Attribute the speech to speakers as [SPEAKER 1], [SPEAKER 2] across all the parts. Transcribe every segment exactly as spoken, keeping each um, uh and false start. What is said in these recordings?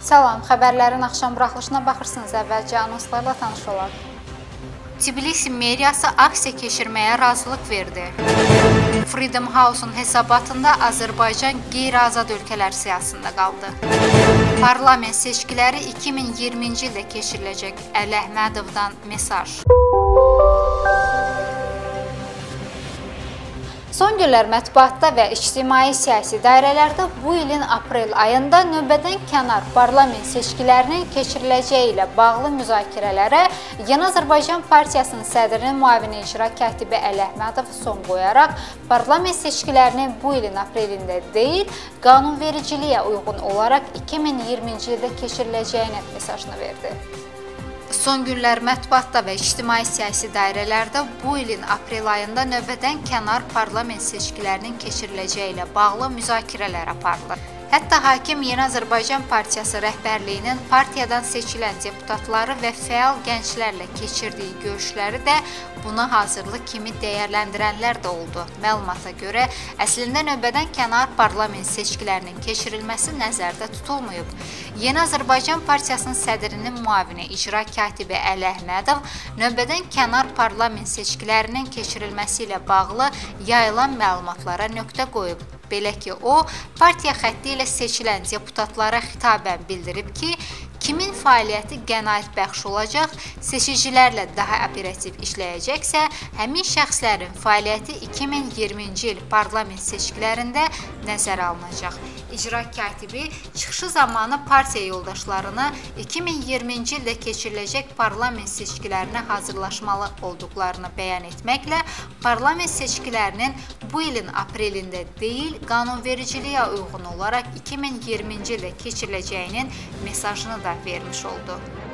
[SPEAKER 1] Salam, xəbərlərin axşam buraxılışına baxırsınız. Əvvəlcə anonslarla tanış olaq. Tbilisi meriyası aksiya keçirməyə razılıq verdi. Freedom House-un hesabatında Azərbaycan qeyri-azad ölkələr siyasında qaldı. Parlament seçkiləri iki min iyirminci ildə keçiriləcək. Əli Əhmədovdan mesaj. Son günlər mətbuatda və ictimai siyasi dairələrdə bu ilin aprel ayında növbədən kənar parlament seçkilərinin keçiriləcəyi ilə bağlı müzakirələrə Yeni Azərbaycan Partiyasının sədrinin müavini icra katibi Əli Əhmədov son qoyaraq parlament seçkilərinin bu ilin aprelində deyil, qanunvericiliyə uyğun olaraq iki min iyirminci ildə keçiriləcəyinin mesajını verdi. Son günlər mətbuatda və ictimai siyasi dairələrdə bu ilin aprel ayında növbədən kənar parlament seçkilərinin keçiriləcəyi ilə bağlı müzakirələr aparılır. Hətta hakim Yeni Azərbaycan Partiyası rəhbərliyinin partiyadan seçilən deputatları və fəal gənclərlə keçirdiyi görüşləri də buna hazırlıq kimi dəyərləndirənlər də oldu. Məlumata görə, əslində növbədən kənar parlament seçkilərinin keçirilməsi nəzərdə tutulmayıb. Yeni Azərbaycan Partiyasının sədrinin müavini icra katibi Əli Əhmədov növbədən kənar parlament seçkilərinin keçirilməsi ilə bağlı yayılan məlumatlara nöqtə qoyub. Belə ki, o, partiya xətti ilə seçilən deputatlara xitabən bildirib ki, kimin fəaliyyəti qənaət bəxş olacaq, seçicilərlə daha operativ işləyəcəksə, həmin şəxslərin fəaliyyəti iki min iyirminci il parlament seçkilərində nəzərə alınacaq. İcra katibi çıxışı zamanı partiya yoldaşlarına iki min iyirminci ildə keçiriləcək parlament seçkilərinə hazırlaşmalı olduqlarını bəyan etməklə parlament seçkilərinin bu ilin aprelində deyil, qanunvericiliyə uyğun olaraq iki min iyirminci ildə keçiriləcəyinin mesajını da vermiş oldu.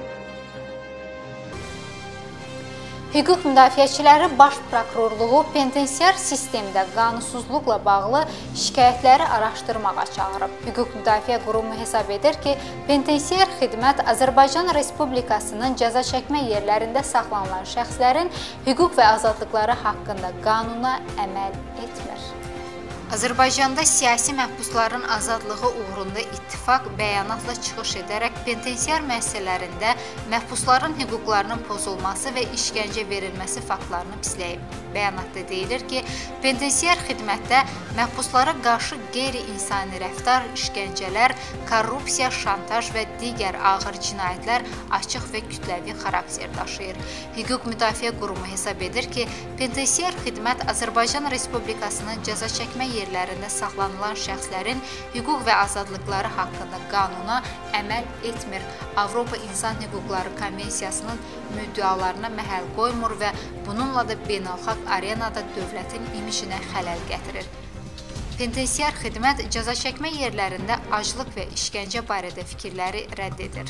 [SPEAKER 1] Hüquq müdafiəçiləri Baş Prokurorluğu penitensiar sistemdə qanunsuzluqla bağlı şikayətləri araşdırmağa çağırıb. Hüquq Müdafiə Qurumu hesab edir ki, penitensiar xidmət Azərbaycan Respublikasının cəza çəkmə yerlərində saxlanılan şəxslərin hüquq və azadlıqları haqqında qanuna əməl etmir. Azərbaycanda siyasi məhbusların azadlığı uğrunda ittifaq bəyanatla çıxış edərək penitensiar müəssisələrində məhbusların hüquqlarının pozulması və işgəncə verilməsi faktlarını pisləyib. Bəyanatda deyilir ki, penitensiar xidmətdə məhbuslara qarşı qeyri-insani rəftar, işgəncələr, korrupsiya, şantaj və digər ağır cinayətlər açıq və kütləvi xarakter daşıyır. Hüquq Müdafiə Qurumu hesab edir ki, penitensiar xidmət Azərbaycan Respublikasının cəza çəkmə yerlərində saxlanılan şəxslərin hüquq və azadlıqları haqqında qanuna əməl etmir. Avropa İnsan Hüquqları Konvensiyasının müddialarına məhəl qoymur və bununla da beynəlxalq arenada dövlətin imijinə xələl gətirir. Penitensiar xidmət cəza çəkmə yerlərində aclıq və işgəncə barədə fikirləri rədd edir.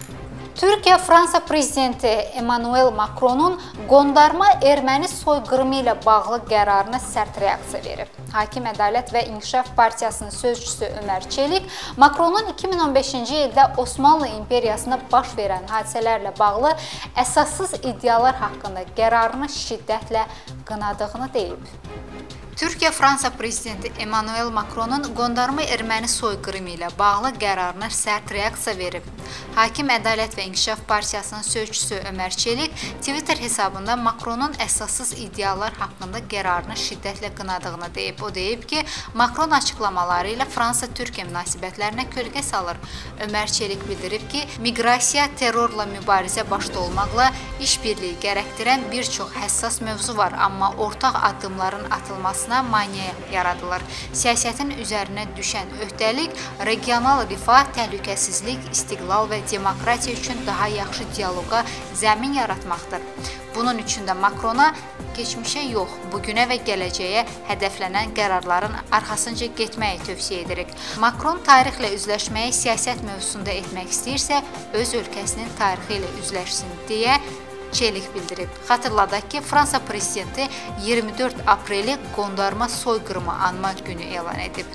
[SPEAKER 1] Türkiyə Fransa prezidenti Emmanuel Macronun qondarma erməni soyqırımı ilə bağlı qərarına sərt reaksiya verib. Hakim Ədalət və İnkişaf Partiyasının sözçüsü Ömər Çelik, Macronun iki min on beşinci ildə Osmanlı İmperiyasında baş verən hadisələrlə bağlı əsassız iddialar haqqında qərarını şiddətlə qınadığını deyib. Türkiyə Fransa prezidenti Emmanuel Macronun qondarma erməni soyqırımı ilə bağlı qərarına sərt reaksiya verib. Hakim Ədalət və İnkişaf Partiyasının sözçüsü Ömər Çelik Twitter hesabında Macronun əsassız iddialar haqqında qərarını şiddətlə qınadığını deyib. O deyib ki, Macron açıqlamaları ilə Fransa-Türkiyə münasibətlərinə kölgə salır. Ömər Çelik bildirib ki, miqrasiya, terrorla mübarizə başda olmaqla işbirliyi gərəkdirən bir çox həssas mövzu var, amma ortaq addımların atılması maneə yaradılır. Siyasətin üzərinə düşən öhdəlik, regional rifah, təhlükəsizlik, istiqlal və demokratiya üçün daha yaxşı dialoqa zəmin yaratmaqdır. Bunun üçün də Macrona keçmişə yox, bugünə və gələcəyə hədəflənən qərarların arxasınca getməyi tövsiyə edirik. Macron tarixlə üzləşməyi siyasət mövzusunda etmək istəyirsə, öz ölkəsinin tarixi ilə üzləşsin deyə Çelik bildirib. Xatırladaq ki, Fransa prezidenti iyirmi dörd apreli qondarma soyqırımı anma günü elan edib.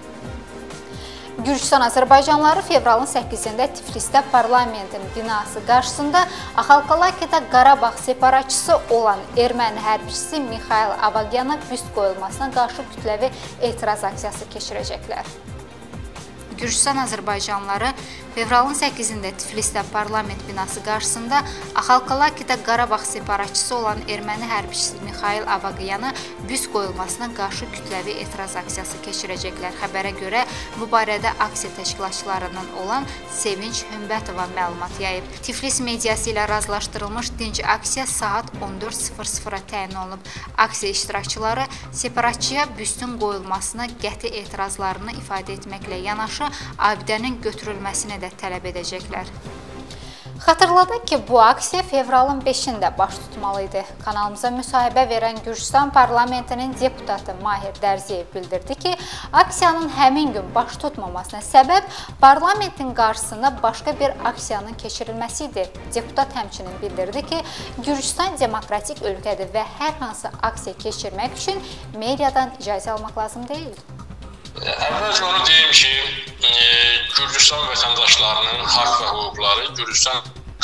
[SPEAKER 1] Gürcüstan azərbaycanlıları fevralın səkkizində Tiflisdə parlamentin binası qarşısında Axalkalakiyada Qarabağ separatçısı olan erməni hərbçisi Mixail Avagyana büst qoyulmasına qarşı kütləvi etiraz aksiyası keçirəcəklər. Gürcüstan azərbaycanlıları fevralın səkkizində Tiflisdə parlament binası qarşısında Axalkalakidə Qarabağ separatçısı olan erməni hərbçisi Mixail Avaqyanı büst qoyulmasına qarşı kütləvi etiraz aksiyası keçirəcəklər. Xəbərə görə bu barədə aksiya təşkilatçılarından olan Sevinç Hümbətova məlumat yayıb. Tiflis mediası ilə razılaşdırılmış dinc aksiya saat on dörd sıfır sıfıra təyin olunub. Aksiya iştirakçıları separatçıya büstün qoyulmasına qəti etirazlarını ifadə etməklə yanaşı abidənin götürülməsini də tələb edəcəklər. Xatırladaq ki, bu aksiya fevralın beşində baş tutmalıydı. Kanalımıza müsahibə verən Gürcüstan parlamentinin deputatı Mahir Dərziyev bildirdi ki, aksiyanın həmin gün baş tutmamasına səbəb parlamentin qarşısında başqa bir aksiyanın keçirilməsi idi. Deputat həmçinin bildirdi ki, Gürcüstan demokratik ölkədir və hər hansı aksiya keçirmək üçün mediadan icazə almaq lazım deyil.
[SPEAKER 2] Əvvəlcə onu deyim ki, e, Gürcüstan vətəndaşlarının haqq və hüquqları Gürcüstan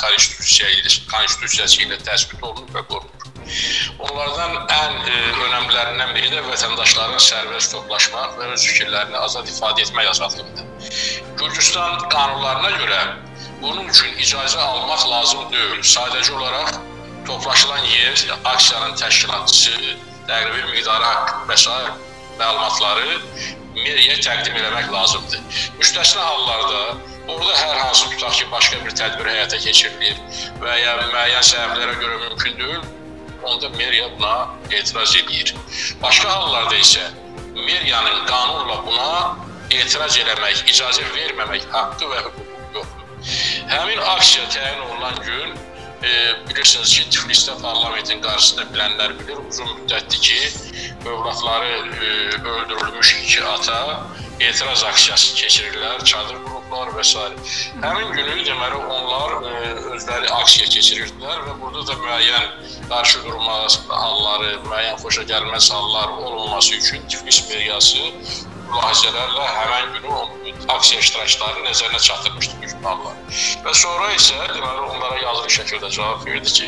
[SPEAKER 2] konstitusiyası ilə təsbit olunub və qorunur. Onlardan ən e, önəmlərindən biri də vətəndaşların sərbəst toplaşmaq və öz fikirlərini azad ifadə etmək azadlığıdır. Gürcüstan qanunlarına görə bunun üçün icazə almaq lazım deyil. Sadəcə olaraq toplaşılan yer, aksiyanın təşkilatçısı, təqribi miqdarı haqq və s. məlumatları meriyyə təqdim eləmək lazımdır. Müstəsna hallarda orada hər hansı tutaq ki, başqa bir tədbir həyata keçirilir və ya müəyyən səbəblərə görə mümkün deyil, onda meriya buna etiraz edir. Başqa hallarda isə meriyanın qanunla buna etiraz eləmək, icazə verməmək haqqı və hüququ yoxdur. Həmin aksiya təyin olunan gün E, bilirsiniz ki, Tiflisdə parlamentin qarşısında bilənlər bilir, uzun müddətdir ki, övladları e, öldürülmüş iki ata etiraz aksiyası keçirirlər, çadır qruplar və s. Həmin günü deməli onlar e, özləri aksiya keçirirdilər və burada da müəyyən qarşı durma halları, müəyyən xoşa gəlməz hallar olunması üçün Tiflis meriyası mülahizələrlə həmən günü aksiya iştirakçıları nəzərinə çatdırmışdı müjdalar. Və sonra isə deməli onlara yazılı şəkildə cavab verdi ki,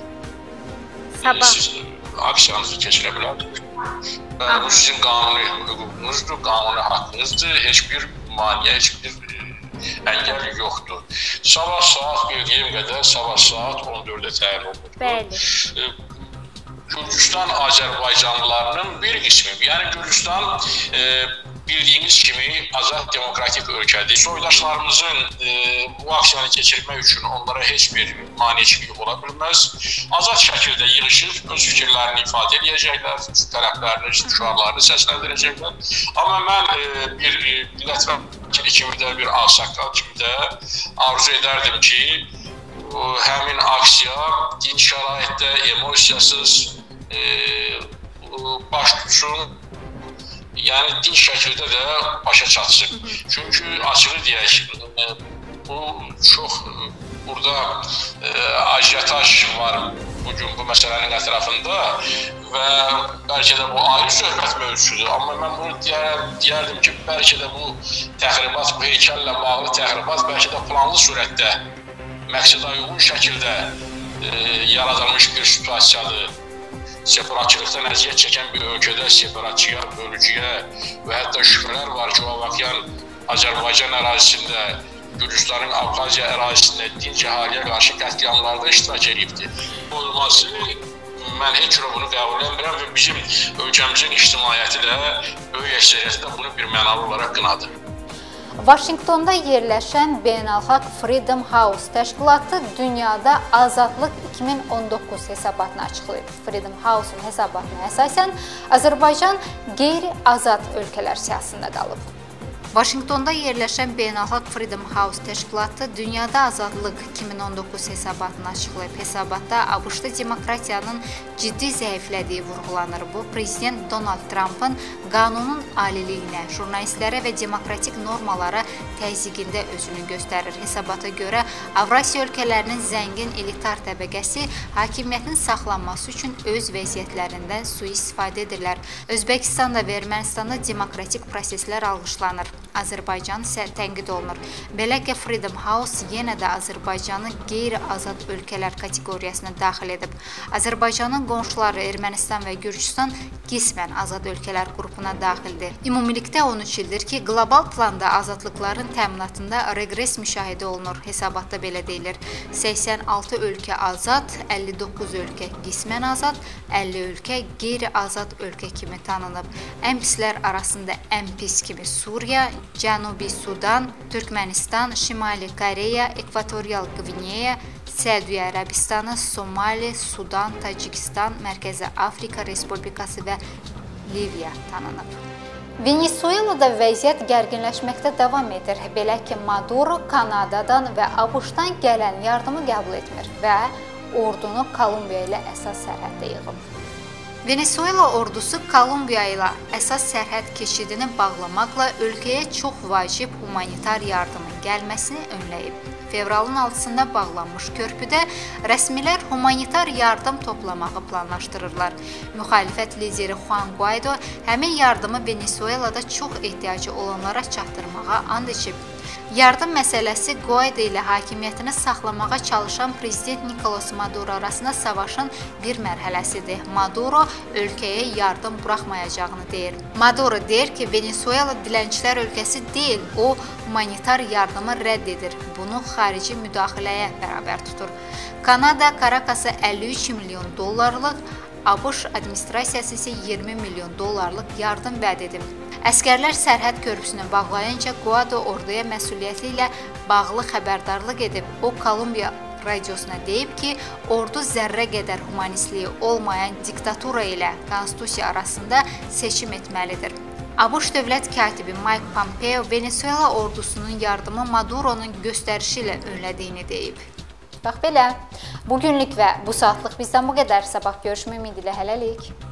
[SPEAKER 1] Sabah.
[SPEAKER 2] siz aksiyanızı keçirə bilərsiniz. Və bu sizin qanuni hüququnuzdur, qanuni haqqınızdır, heç bir maniyə, heç bir əngəl yoxdur. Sabah saat bildiyim qədər, sabah saat on dördə təyin olunur.
[SPEAKER 1] Bəli.
[SPEAKER 2] Gürcüstan azərbaycanlılarının bir qismi, yəni Gürcüstan e, bildiyimiz kimi azad demokratik ölkədir. Soydaşlarımızın e, bu aksiyanı keçirmək üçün onlara heç bir maneçilik ola bilməz. Azad şəkildə yığışıb öz fikirlərini ifadə edəcəklər, tələblərini, şüarlarını səsləndirəcəklər. Amma mən e, bir e, millət vəkili kimi də, bir ağsaqqal kimi də arzu edərdim ki, o, həmin aksiya dinc şəraitdə, emosiyasız e, baş tutsun. Yəni, dinc şəkildə də başa çatsın. Çünki açığı deyək, bu çox burada e, ajiyataj var bugün bu məsələnin ətrafında və bəlkə də bu ayrı söhbət mövzusudur. Amma mən bunu deyər, deyərdim ki, bəlkə də bu təxribat, bu heykəllə bağlı təxribat bəlkə də planlı surətdə, məqsədə uyğun şəkildə e, yaradılmış bir situasiyadır. Separatçılıqdan əziyyət çəkən bir ölkədə separatçıya, bölücüyə və hətta şübhələr var ki, o Avaqyan Azərbaycan ərazisində, Gürcüstanın Abxaziya ərazisində dinc əhaliyə qarşı qətliamlarda iştirak edibdir. Olması, mən heç cürə bunu qəbul edirəm və bizim ölkəmizin ictimaiyyəti də, böyük əksəriyyəti də bunu bir mənalı olaraq qınadı.
[SPEAKER 1] Vaşinqtonda yerləşən Beynəlxalq Freedom House təşkilatı dünyada azadlıq iki min on doqquz hesabatını açıqlayıb. Freedom House-un hesabatına əsasən Azərbaycan qeyri-azad ölkələr siyahısında qalıb. Vaşinqtonda yerləşən Beynəlxalq Freedom House təşkilatı dünyada azadlıq iki min on doqquz hesabatını açıqlayıb. Hesabatda ABŞ-da demokratiyanın ciddi zəiflədiyi vurğulanır. Bu, Prezident Donald Trump'ın qanunun aliliyinə, jurnalistlərə və demokratik normalara təzyiqində özünü göstərir. Hesabata görə Avrasiya ölkələrinin zəngin elitar təbəqəsi hakimiyyətin saxlanması üçün öz vəziyyətlərindən sui-istifadə edirlər. Özbəkistanda və Ermənistanda demokratik proseslər alqışlanır. Azərbaycan isə tənqid olunur. Belə ki, Freedom House yenə də Azərbaycanı qeyri-azad ölkələr kateqoriyasına daxil edib. Azərbaycanın qonşuları Ermənistan və Gürcüstan qismən azad ölkələr qrupuna daxildir. Ümumilikdə on üç ildir ki, qlobal planda azadlıqların təminatında reqres müşahidə olunur. Hesabatda belə deyilir. səksən altı ölkə azad, əlli doqquz ölkə qismən azad, əlli ölkə qeyri-azad ölkə kimi tanınıb. Ən pislər arasında ən pis kimi Suriya, Cənubi Sudan, Türkmənistan, Şimali Koreya, Ekvatorial Qvineya, Səudiyyə Ərəbistanı, Somali, Sudan, Tacikistan, Mərkəzi Afrika Respublikası və Liviya tanınıb. Venesuelada vəziyyət gərginləşməkdə davam edir. Belə ki, Maduro Kanadadan və ABŞ-dan gələn yardımı qəbul etmir və ordunu Kolumbiya ilə əsas sərhəddə yığıb. Venesuela ordusu Kolumbiya ilə əsas sərhəd keçidini bağlamaqla ölkəyə çox vacib humanitar yardımın gəlməsini önləyib. Fevralın altısında bağlanmış körpüdə rəsmilər humanitar yardım toplamağı planlaşdırırlar. Müxalifət lideri Juan Guaido həmin yardımı Venesuelada çox ehtiyacı olanlara çatdırmağa and içib. Yardım məsələsi Guaido ilə hakimiyyətini saxlamağa çalışan prezident Nicolas Maduro arasında savaşın bir mərhələsidir. Maduro ölkəyə yardım buraxmayacağını deyir. Maduro deyir ki, Venesuela dilənçilər ölkəsi deyil, o humanitar yardımı rədd edir. Bunu xarici müdaxiləyə bərabər tutur. Kanada Karakasa əlli üç milyon dollarlıq, ABŞ administrasiyası isə iyirmi milyon dollarlıq yardım vəd edib. Əskərlər sərhəd körpüsünü bağlayınca Guaido orduya məsuliyyəti ilə bağlı xəbərdarlıq edib. O, Kolumbiya radiosuna deyib ki, ordu zərrə qədər humanistliyi olmayan diktatura ilə konstitusiya arasında seçim etməlidir. ABŞ dövlət katibi Mike Pompeo Venesuela ordusunun yardımı Maduronun göstərişi ilə önlədiyini deyib. Bax belə, bugünlük və bu saatlıq bizdən bu qədər. Sabah görüşmək ümidi ilə hələlik.